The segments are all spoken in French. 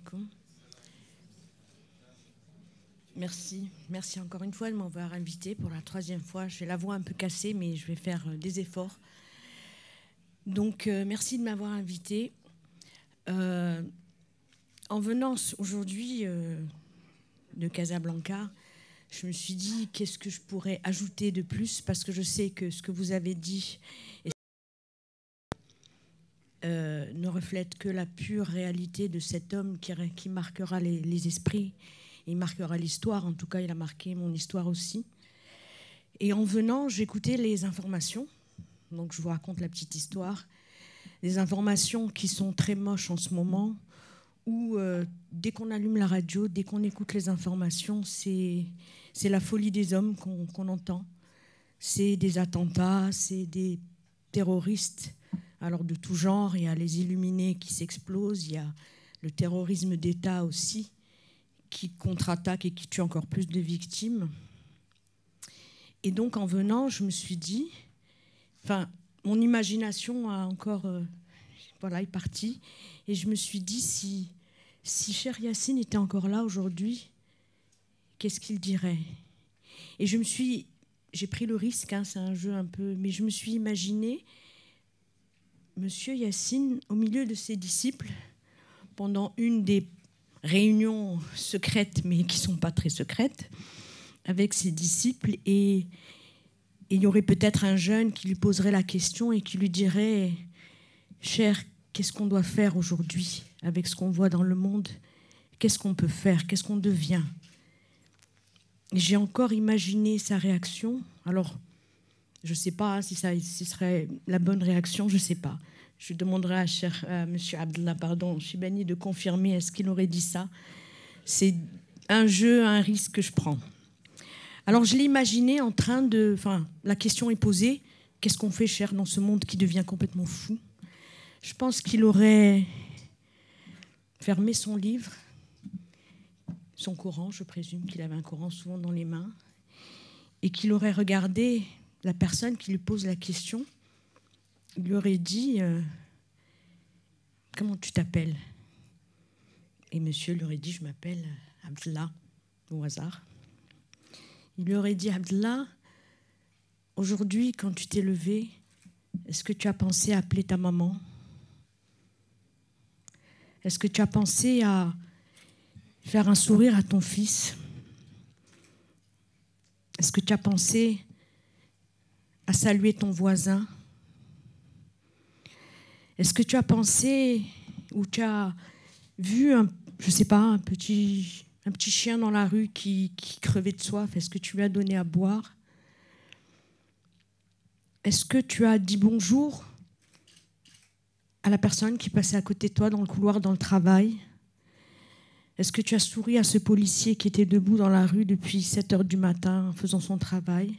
alaikum. Merci. Merci encore une fois de m'avoir invité pour la 3e fois. J'ai la voix un peu cassée, mais je vais faire des efforts. Donc, merci de m'avoir invité. En venant aujourd'hui de Casablanca, je me suis dit qu'est-ce que je pourrais ajouter de plus, parce que je sais que ce que vous avez dit ne reflète que la pure réalité de cet homme qui marquera les esprits. Il marquera l'histoire, en tout cas il a marqué mon histoire aussi. Et en venant, j'écoutais les informations, donc je vous raconte la petite histoire, des informations qui sont très moches en ce moment, où dès qu'on allume la radio, dès qu'on écoute les informations, c'est la folie des hommes qu'on entend. C'est des attentats, c'est des terroristes, alors de tout genre. Il y a les illuminés qui s'explosent, il y a le terrorisme d'État aussi, qui contre-attaque et qui tue encore plus de victimes. Et donc, en venant, je me suis dit... Enfin, mon imagination a encore... est partie. Et je me suis dit, si Cher Yacine était encore là aujourd'hui, qu'est-ce qu'il dirait? Et j'ai pris le risque, hein, c'est un jeu un peu... Mais je me suis imaginé Monsieur Yacine au milieu de ses disciples pendant une des réunions secrètes, mais qui ne sont pas très secrètes, avec ses disciples, et il y aurait peut-être un jeune qui lui poserait la question et qui lui dirait « Cher, qu'est-ce qu'on doit faire aujourd'hui avec ce qu'on voit dans le monde? Qu'est-ce qu'on peut faire? Qu'est-ce qu'on devient ?» Et j'ai encore imaginé sa réaction. Alors, je ne sais pas si ce serait la bonne réaction, je ne sais pas. Je demanderai à M. Abdallah Chibani de confirmer est-ce qu'il aurait dit ça. C'est un jeu, un risque que je prends. Alors je l'ai imaginé en train de... Enfin, la question est posée. Qu'est-ce qu'on fait, Cher, dans ce monde qui devient complètement fou? Je pense qu'il aurait fermé son livre, son Coran, je présume qu'il avait un Coran souvent dans les mains, et qu'il aurait regardé la personne qui lui pose la question. Il lui aurait dit « Comment tu t'appelles ?» Et monsieur lui aurait dit « Je m'appelle Abdallah » au hasard. Il lui aurait dit « Abdallah, aujourd'hui, quand tu t'es levé, est-ce que tu as pensé à appeler ta maman? Est-ce que tu as pensé à faire un sourire à ton fils? Est-ce que tu as pensé à saluer ton voisin? Est-ce que tu as pensé ou tu as vu, je ne sais pas, un petit chien dans la rue qui crevait de soif? Est-ce que tu lui as donné à boire? Est-ce que tu as dit bonjour à la personne qui passait à côté de toi dans le couloir, dans le travail? Est-ce que tu as souri à ce policier qui était debout dans la rue depuis 7 heures du matin en faisant son travail?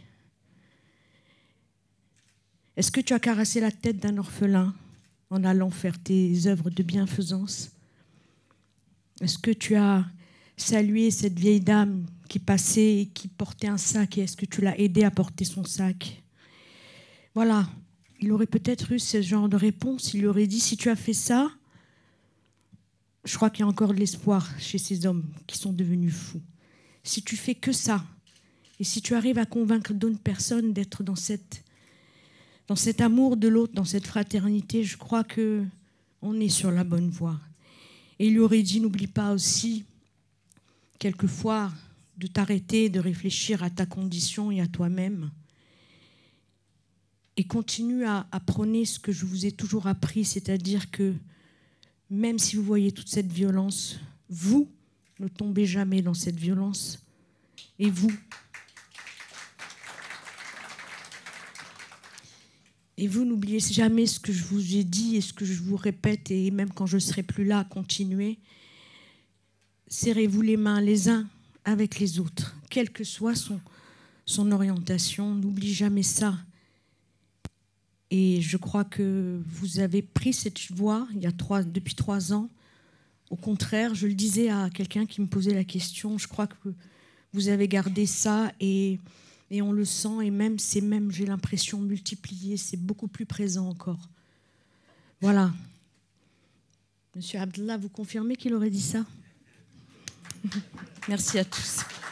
Est-ce que tu as caressé la tête d'un orphelin en allant faire tes œuvres de bienfaisance? Est-ce que tu as salué cette vieille dame qui passait et qui portait un sac, et est-ce que tu l'as aidée à porter son sac? Voilà, il aurait peut-être eu ce genre de réponse. Il lui aurait dit, si tu as fait ça, je crois qu'il y a encore de l'espoir chez ces hommes qui sont devenus fous. Si tu fais que ça, et si tu arrives à convaincre d'autres personnes d'être dans cet amour de l'autre, dans cette fraternité, je crois qu'on est sur la bonne voie. Et il lui aurait dit, n'oublie pas aussi, quelquefois, de t'arrêter, de réfléchir à ta condition et à toi-même. Et continue à prôner ce que je vous ai toujours appris, c'est-à-dire que même si vous voyez toute cette violence, vous ne tombez jamais dans cette violence. Et vous n'oubliez jamais ce que je vous ai dit et ce que je vous répète, et même quand je ne serai plus là, continuez. Serrez-vous les mains les uns avec les autres, quelle que soit son orientation. N'oubliez jamais ça. Et je crois que vous avez pris cette voie depuis 3 ans. Au contraire, je le disais à quelqu'un qui me posait la question, je crois que vous avez gardé ça et on le sent, et j'ai l'impression multiplié, c'est beaucoup plus présent encore. Voilà. Monsieur Abdallah, vous confirmez qu'il aurait dit ça? Merci à tous.